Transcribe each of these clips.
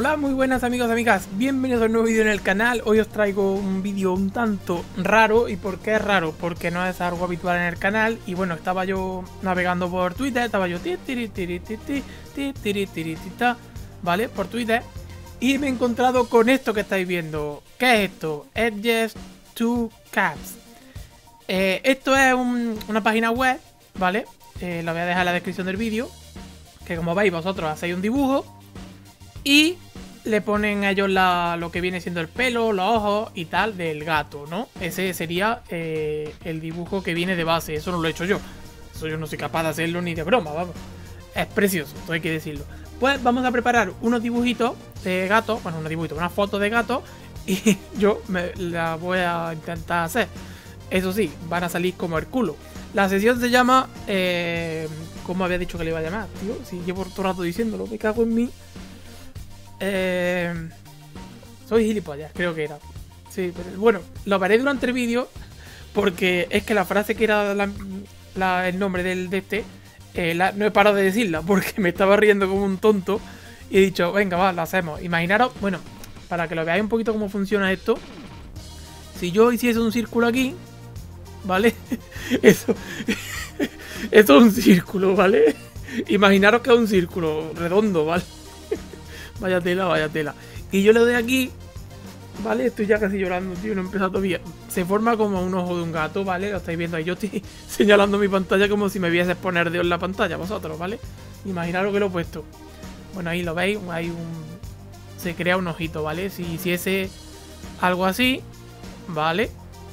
Hola, muy buenas amigos y amigas, bienvenidos a un nuevo vídeo en el canal. Hoy os traigo un vídeo un tanto raro. ¿Y por qué es raro? Porque no es algo habitual en el canal. Y bueno, estaba yo navegando por Twitter, estaba yo ¿vale? Por Twitter. Y me he encontrado con esto que estáis viendo. ¿Qué es esto? Edges to Cats. Esto es una página web, ¿vale? La voy a dejar en la descripción del vídeo. Que como veis vosotros hacéis un dibujo y le ponen a ellos lo que viene siendo el pelo, los ojos y tal del gato, ¿no? Ese sería el dibujo que viene de base. Eso no lo he hecho yo. Eso yo no soy capaz de hacerlo ni de broma, vamos. Es precioso, todo hay que decirlo. Pues vamos a preparar unos dibujitos de gato. Bueno, unos dibujitos, una foto de gato. Y yo la voy a intentar hacer. Eso sí, van a salir como el culo. La sesión se llama... ¿cómo había dicho que le iba a llamar, tío? Si llevo todo el rato diciéndolo, me cago en mí. Soy gilipollas, creo que era. Sí, pero bueno, lo veré durante el vídeo. Porque es que la frase que era el nombre de este no he parado de decirla porque me estaba riendo como un tonto. Y he dicho, venga, va, lo hacemos. Imaginaros, bueno, para que lo veáis un poquito cómo funciona esto. Si yo hiciese un círculo aquí, ¿vale? Eso es un círculo, ¿vale? Imaginaros que es un círculo redondo, ¿vale? Vaya tela, vaya tela. Y yo le doy aquí, ¿vale? Estoy ya casi llorando, tío, no he empezado todavía. Se forma como un ojo de un gato, ¿vale? Lo estáis viendo ahí. Yo estoy señalando mi pantalla como si me vieses poner Dios en la pantalla, vosotros, ¿vale? Imaginaros que lo he puesto. Bueno, ahí lo veis, hay se crea un ojito, ¿vale? Si hiciese algo así, ¿vale?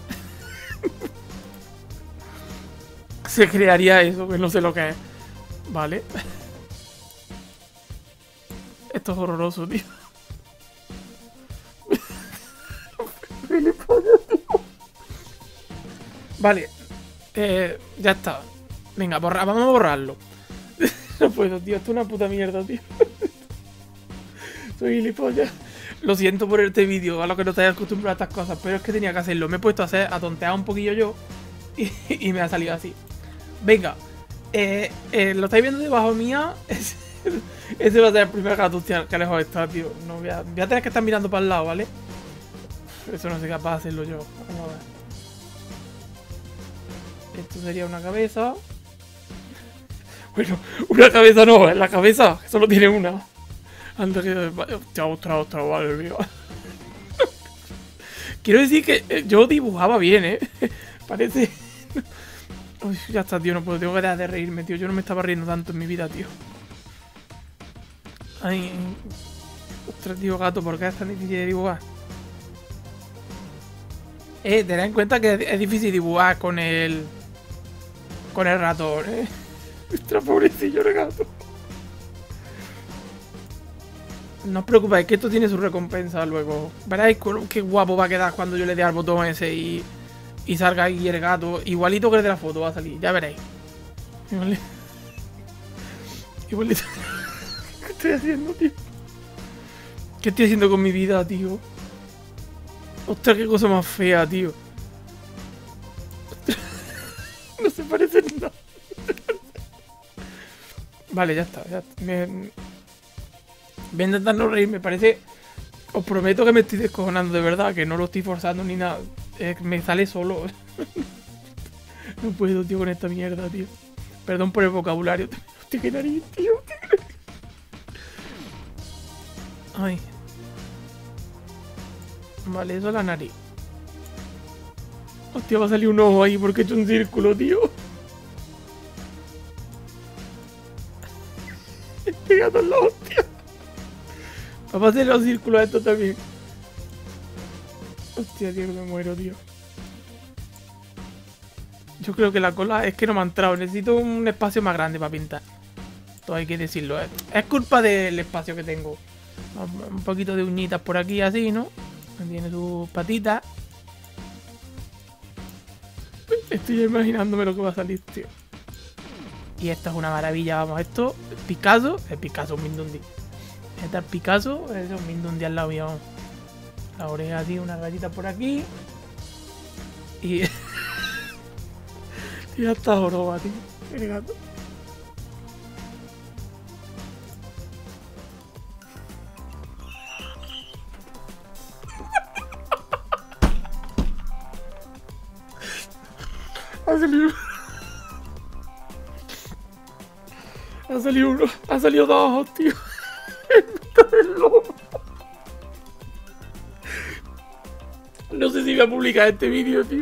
Se crearía eso, que no sé lo que es. ¿Vale? Esto es horroroso, tío. Vale. Ya está. Venga, vamos a borrarlo. No puedo, tío. Esto es una puta mierda, tío. Soy gilipollas. Lo siento por este vídeo, a lo que no estáis acostumbrados a estas cosas, pero es que tenía que hacerlo. Me he puesto a tontear un poquillo yo y me ha salido así. Venga, lo estáis viendo debajo mía. Ese va a ser el primer gato que lejos está, tío. No, voy a tener que estar mirando para el lado, ¿vale? Eso no soy capaz de hacerlo yo. Vamos a ver. Esto sería una cabeza. Bueno, una cabeza no, es la cabeza. Solo tiene una. Anda que... Hostia, ostras, vale, mío. Quiero decir que yo dibujaba bien, ¿eh? Parece... Uy, ya está, tío, no puedo, tengo que dejar de reírme, tío. Yo no me estaba riendo tanto en mi vida, tío. Ay, ostras, tío, gato, ¿por qué es tan difícil de dibujar? Tened en cuenta que es difícil dibujar con el ratón, ¿eh? Ostras, pobrecillo el gato. No os preocupéis, que esto tiene su recompensa luego. Veréis qué guapo va a quedar cuando yo le dé al botón ese y salga ahí el gato. Igualito que el de la foto va a salir, ya veréis. Igualito. ¿Qué estoy haciendo, tío? ¿Qué estoy haciendo con mi vida, tío? Ostras, qué cosa más fea, tío. No se parece en nada. Vale, ya está. Voy a intentar no reírme, parece... Os prometo que me estoy descojonando de verdad, que no lo estoy forzando ni nada. Me sale solo. No puedo, tío, con esta mierda, tío. Perdón por el vocabulario. Hostia, qué nariz, tío. Ay. Vale, eso es la nariz. Hostia, va a salir un ojo ahí porque he hecho un círculo, tío. Este gato es la hostia. Va a hacer los círculos esto también. Hostia, tío, me muero, tío. Yo creo que la cola es que no me ha entrado. Necesito un espacio más grande para pintar. Todo hay que decirlo. Es culpa del espacio que tengo. Un poquito de uñitas por aquí así, ¿no? Tiene sus patitas. Estoy imaginándome lo que va a salir, tío. Y esta es una maravilla, vamos. Esto, Picasso. Es Picasso, un Mindundi. Este es Picasso, es un Mindundi al lado mío. La oreja así, una rayita por aquí. Y... ya está joroba, tío. El gato. Ha salido... Ha salido uno. Ha salido dos ojos, tío. En mitad del lomo. No sé si voy a publicar este vídeo, tío.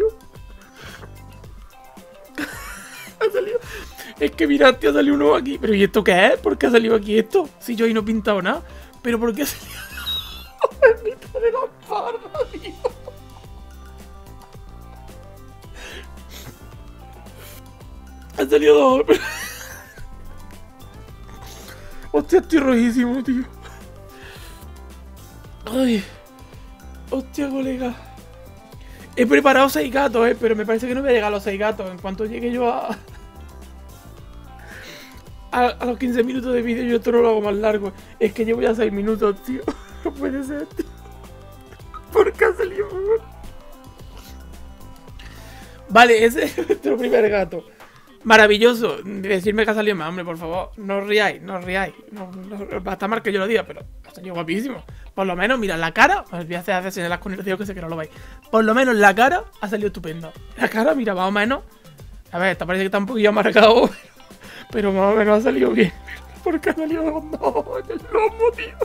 Ha salido... Es que mirad, tío, ha salido uno aquí. ¿Pero y esto qué es? ¿Por qué ha salido aquí esto? Si yo ahí no he pintado nada. ¿Pero por qué ha salido en mitad de la espalda, tío? Ha salido dos. Hostia, estoy rojísimo, tío. Ay. Hostia, colega. He preparado 6 gatos, pero me parece que no voy a llegar a los 6 gatos. En cuanto llegue yo a los 15 minutos de vídeo, yo esto no lo hago más largo. Es que llevo ya 6 minutos, tío. No puede ser, tío. ¿Por qué ha salido? Vale, ese es nuestro primer gato. Maravilloso. Decirme que ha salido más, hombre, por favor. No os riáis, no os riáis. No, va a estar mal que yo lo diga, pero ha salido guapísimo. Por lo menos, mirad la cara. Os voy a hacer señalas con el dedo que sé que no lo veis. Por lo menos la cara ha salido estupenda. La cara, mira, más o menos. A ver, esta parece que está un poquillo marcado. Pero más o menos ha salido bien. Porque ha salido no, en el lomo, tío.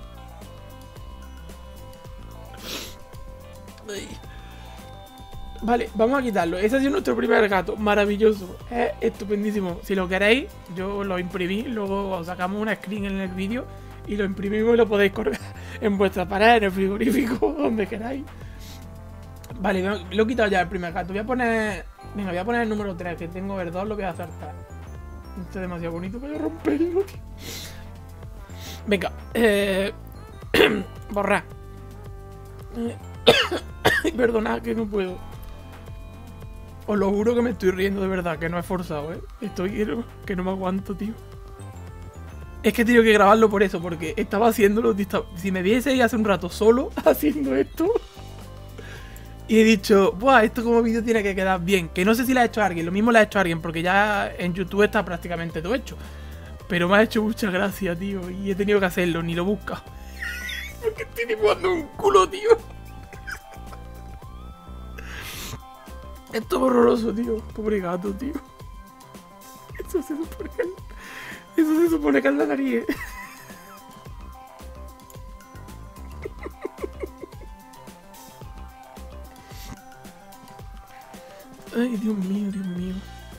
Ay. Vale, vamos a quitarlo. Ese ha sido nuestro primer gato. Maravilloso. Es estupendísimo. Si lo queréis, yo lo imprimí. Luego os sacamos una screen en el vídeo y lo imprimimos y lo podéis colgar en vuestra pared, en el frigorífico, donde queráis. Vale, lo he quitado ya el primer gato. Voy a poner... Venga, voy a poner el número 3, que tengo el 2, lo voy a acertar. Esto es demasiado bonito para romperlo, tío. Venga, borrar. Perdonad que no puedo. Os lo juro que me estoy riendo de verdad, que no es forzado, Estoy que no me aguanto, tío. Es que he tenido que grabarlo por eso, porque estaba haciéndolo. Si me vieseis hace un rato solo haciendo esto, y he dicho, buah, esto como vídeo tiene que quedar bien. Que no sé si lo ha hecho alguien, lo mismo lo ha hecho alguien, porque ya en YouTube está prácticamente todo hecho. Pero me ha hecho mucha gracia, tío, y he tenido que hacerlo, ni lo busca. Porque estoy dibujando un culo, tío. Esto es horroroso, tío. Pobre gato, tío. Eso se supone que es la nariz. Ay, Dios mío, Dios mío.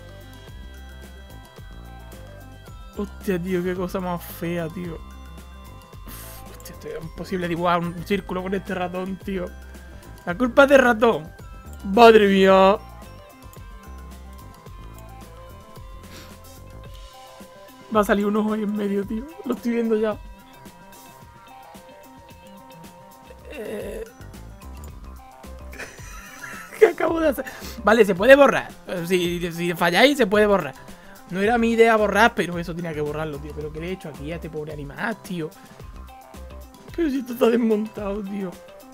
Hostia, tío, qué cosa más fea, tío. Hostia, esto es imposible dibujar un círculo con este ratón, tío. La culpa es del ratón. Madre mía. Va a salir un ojo ahí en medio, tío. Lo estoy viendo ya. ¿Qué acabo de hacer? Vale, se puede borrar. Si falláis, se puede borrar. No era mi idea borrar, pero eso tenía que borrarlo, tío. Pero ¿qué le he hecho aquí a este pobre animal, tío? Pero si esto está desmontado, tío.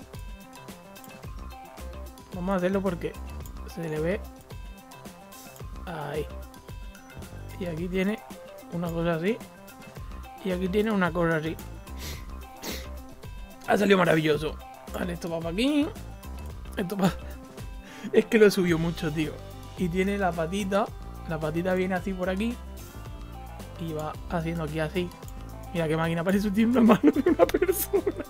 Vamos a hacerlo porque se le ve. Ahí. Y aquí tiene una cosa así. Y aquí tiene una cosa así. Ha salido maravilloso. Vale, esto va para aquí. Esto va... Es que lo subió mucho, tío. Y tiene la patita. La patita viene así por aquí. Y va haciendo aquí así. Mira qué máquina, parece que tiene una mano de una persona.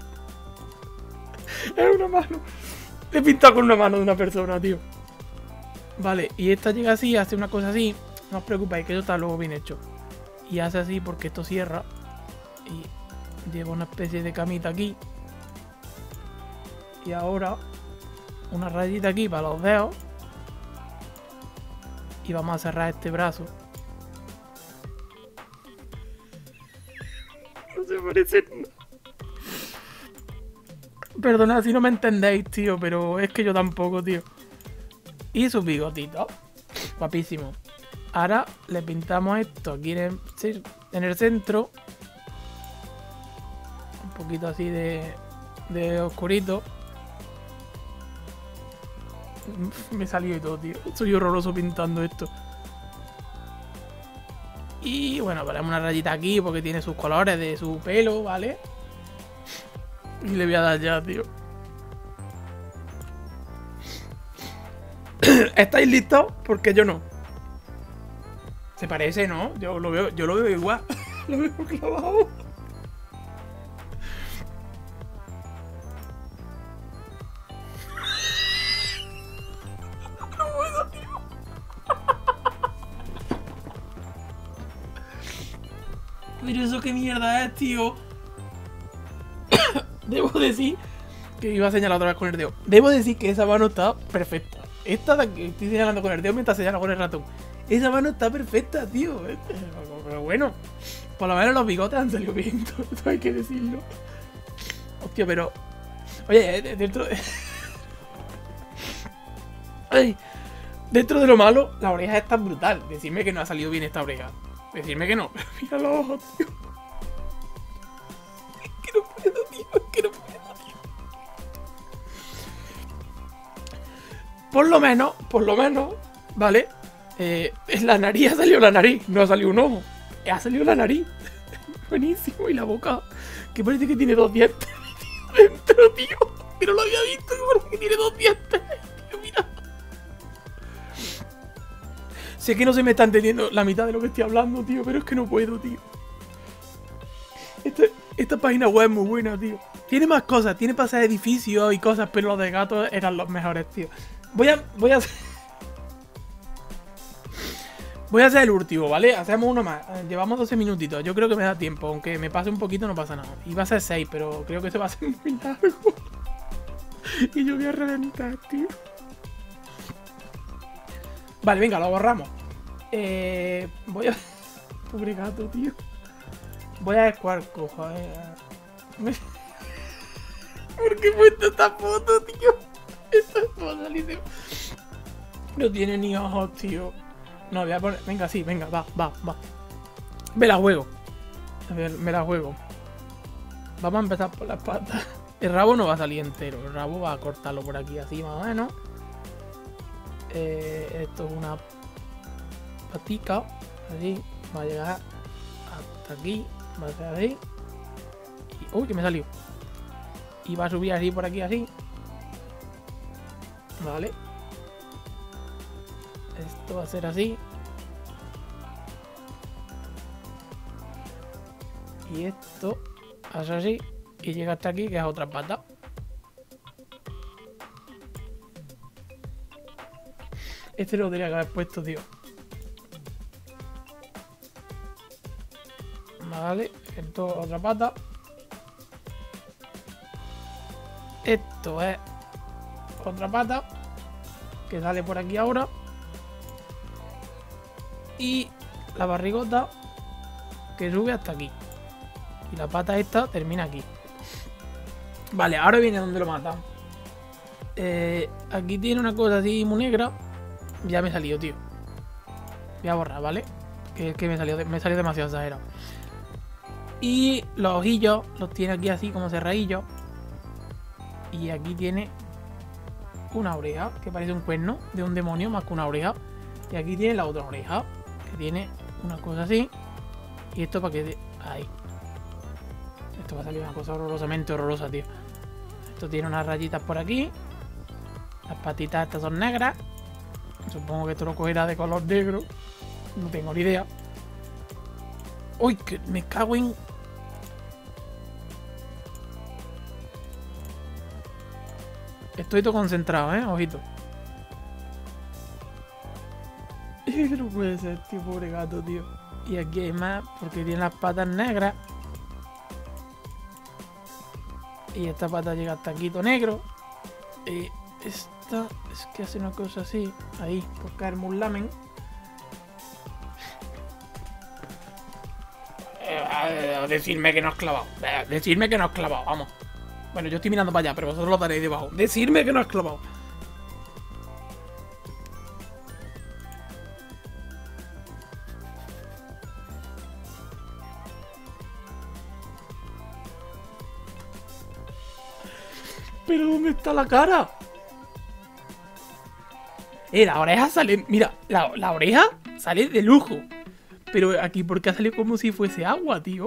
Es una mano. Le he pintado con una mano de una persona, tío. Vale, y esta llega así, hace una cosa así. No os preocupéis, que eso está luego bien hecho. Y hace así porque esto cierra. Y lleva una especie de camita aquí. Y ahora una rayita aquí para los dedos. Y vamos a cerrar este brazo. No se parece nada. Perdonad si no me entendéis, tío, pero es que yo tampoco, tío. Y sus bigotitos. Guapísimo. Ahora le pintamos esto aquí en el centro. Un poquito así de oscurito. Me salió y todo, tío. Soy horroroso pintando esto. Y bueno, ponemos una rayita aquí porque tiene sus colores de su pelo, ¿vale? Y le voy a dar ya, tío. ¿Estáis listos? Porque yo no. Se parece, ¿no? Yo lo veo igual. Lo veo clavado. No puedo, tío. Pero eso qué mierda es, tío. Debo decir que iba a señalar otra vez con el dedo. Debo decir que esa mano está perfecta. Esta de que estoy señalando con el dedo mientras señalo con el ratón. Esa mano está perfecta, tío. Pero bueno, por lo menos los bigotes han salido bien. Esto hay que decirlo. Hostia, pero... Oye, dentro de... Ay, dentro de lo malo, la oreja es tan brutal. Decidme que no ha salido bien esta oreja. Decidme que no. Mira los ojos, tío. Es que no puedo, tío. Es que no puedo, tío. Por lo menos, ¿vale? En la nariz ha salido la nariz. No ha salido un ojo. Ha salido la nariz. Buenísimo. Y la boca, que parece que tiene 2 dientes dentro, tío. Que no lo había visto, que parece que tiene 2 dientes. Tío, mira. Sé que no se me está entendiendo la mitad de lo que estoy hablando, tío, pero es que no puedo, tío. Esta página web es muy buena, tío. Tiene más cosas, tiene pasar edificios y cosas, pero los de gatos eran los mejores, tío. Voy a hacer el último, ¿vale? Hacemos uno más. Llevamos 12 minutitos. Yo creo que me da tiempo. Aunque me pase un poquito, no pasa nada. Iba a ser 6, pero creo que se va a ser muy largo. Y yo voy a reventar, tío. Vale, venga, lo borramos. Voy a... Pobre gato, tío. Voy a ver cuál cojo. ¿Por qué he puesto esta foto, tío? Esta foto, no tiene ni ojos, tío. No, voy a poner... Venga, sí, venga, va. Me la juego. A ver, me la juego. Vamos a empezar por las patas. El rabo no va a salir entero. El rabo va a cortarlo por aquí, así más o menos. Esto es una patica. Así. Va a llegar hasta aquí. Va a ser así. Y... Uy, que me salió. Y va a subir así por aquí, así. Vale. Esto va a ser así. Y esto hace así. Y llega hasta aquí, que es otra pata. Este lo tendría que haber puesto, tío. Vale. Esto es otra pata. Esto es otra pata. Que sale por aquí ahora. Y la barrigota que sube hasta aquí. Y la pata esta termina aquí. Vale, ahora viene donde lo matan. Aquí tiene una cosa así muy negra. Ya me salió, tío. Voy a borrar, ¿vale? Que me salió demasiado exagerado. Y los ojillos los tiene aquí así como cerradillos. Y aquí tiene una oreja que parece un cuerno de un demonio más que una oreja. Y aquí tiene la otra oreja que tiene una cosa así. Y esto para que... Ahí. Esto va a salir una cosa horrorosamente horrorosa, tío. Esto tiene unas rayitas por aquí. Las patitas estas son negras. Supongo que esto lo cogerá de color negro. No tengo ni idea. Uy, que me cago en... Estoy todo concentrado, ojito. No puede ser, tío, pobre gato, tío. Y aquí hay más, porque tiene las patas negras. Y esta pata llega hasta aquí, todo negro. Y esta es que hace una cosa así. Ahí, por caerme un lamen. Decidme que no has clavado. Decidme que no has clavado, vamos. Bueno, yo estoy mirando para allá, pero vosotros lo daréis debajo. Decidme que no has clavado. ¿Pero dónde está la cara? La oreja sale... Mira, la oreja sale de lujo. Pero aquí, ¿por qué ha salido como si fuese agua, tío?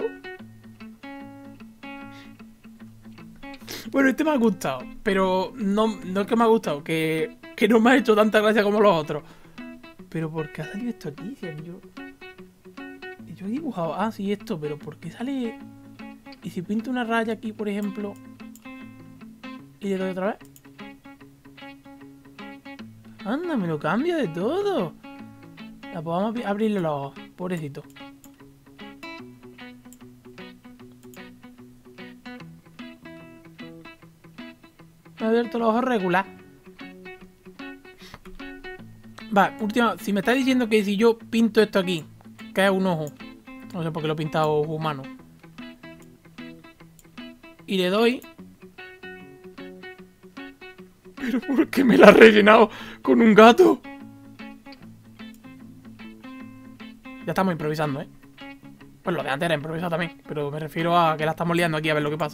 Bueno, este me ha gustado. Pero no es que me ha gustado. Que que no me ha hecho tanta gracia como los otros. Pero ¿por qué ha salido esto aquí? Si yo he dibujado... Ah, sí, esto, pero ¿por qué sale...? Y si pinto una raya aquí, por ejemplo... Y le doy otra vez... Anda, me lo cambia de todo. Ya, pues vamos a abrirle los ojos, pobrecito. Me ha abierto los ojos regular. Va, última. Si me está diciendo que si yo pinto esto aquí, que es un ojo. No sé por qué lo he pintado ojo humano. Y le doy... ¿Pero por qué me la ha rellenado con un gato? Ya estamos improvisando, ¿eh? Pues lo de antes era improvisado también. Pero me refiero a que la estamos liando aquí a ver lo que pasa.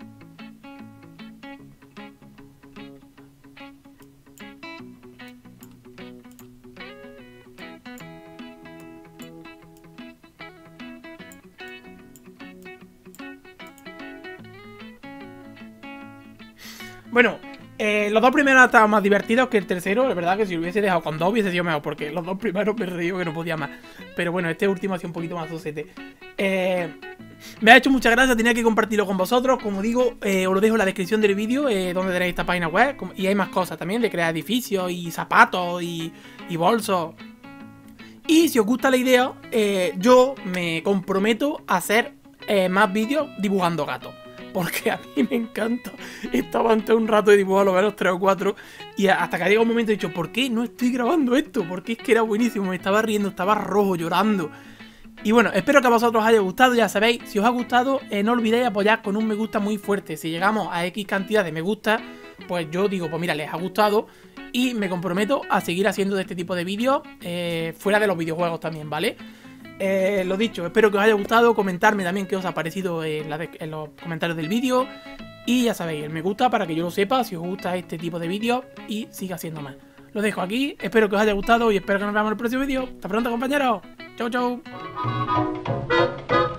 Bueno, los dos primeros estaban más divertidos que el tercero. La verdad que si lo hubiese dejado con dos hubiese sido mejor, porque los dos primeros me reí que no podía más. Pero bueno, este último ha sido un poquito más sosete. Me ha hecho mucha gracia, tenía que compartirlo con vosotros. Como digo, os lo dejo en la descripción del vídeo, donde tenéis esta página web. Y hay más cosas también, de crear edificios y zapatos y bolsos. Y si os gusta la idea, yo me comprometo a hacer más vídeos dibujando gatos. Porque a mí me encanta. Estaba antes un rato de dibujar lo menos 3 o 4. Y hasta que ha llegado un momento he dicho, ¿por qué no estoy grabando esto? Porque es que era buenísimo, me estaba riendo, estaba rojo, llorando. Y bueno, espero que a vosotros os haya gustado. Ya sabéis, si os ha gustado, no olvidéis apoyar con un me gusta muy fuerte. Si llegamos a X cantidad de me gusta, pues yo digo, pues mira, les ha gustado. Y me comprometo a seguir haciendo de este tipo de vídeos fuera de los videojuegos también, ¿vale? Lo dicho, espero que os haya gustado. Comentarme también qué os ha parecido en los comentarios del vídeo. Y ya sabéis, el me gusta para que yo lo sepa si os gusta este tipo de vídeos y siga haciendo más. Lo dejo aquí, espero que os haya gustado y espero que nos veamos en el próximo vídeo. Hasta pronto, compañeros. Chau, chau.